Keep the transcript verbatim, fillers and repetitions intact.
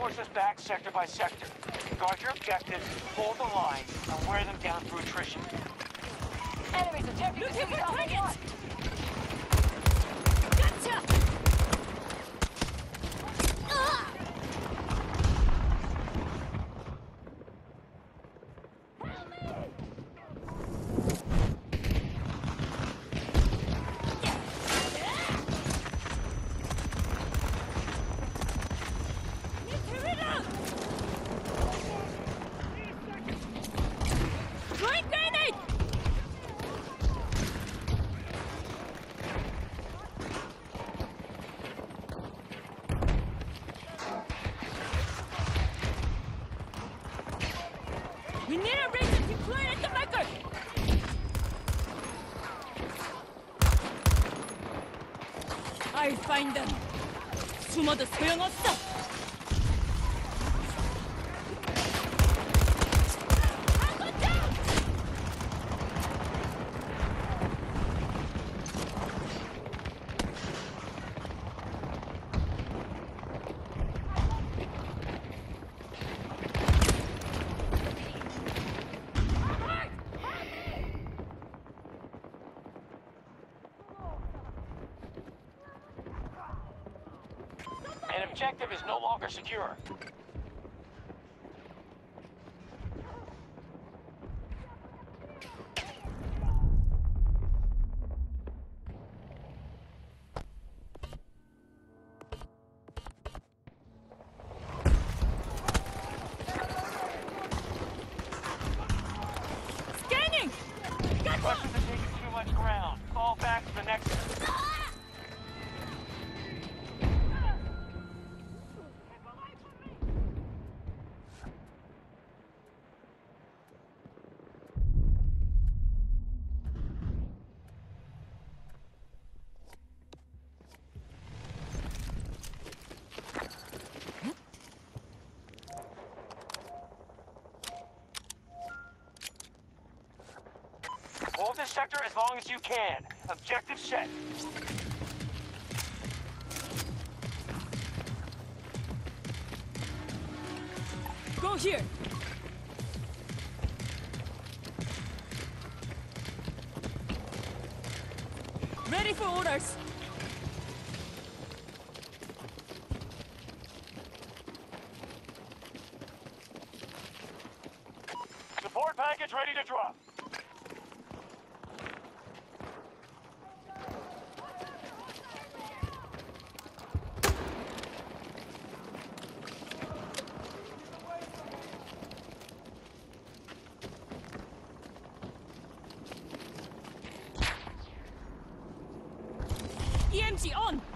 forces back sector by sector. Guard your objectives, hold the line, and wear them down through attrition. Enemies attempting to seize Alpha One. Gotcha! We need a reason to clear at the marker! I'll find them. 숨어도 소용없어! An objective is no longer secure. Scanning! Gotcha! Russians are taking too much ground. Fall back to the next... Hold this sector as long as you can. Objective set. Go here! Ready for orders! Support package ready to drop. E M G on!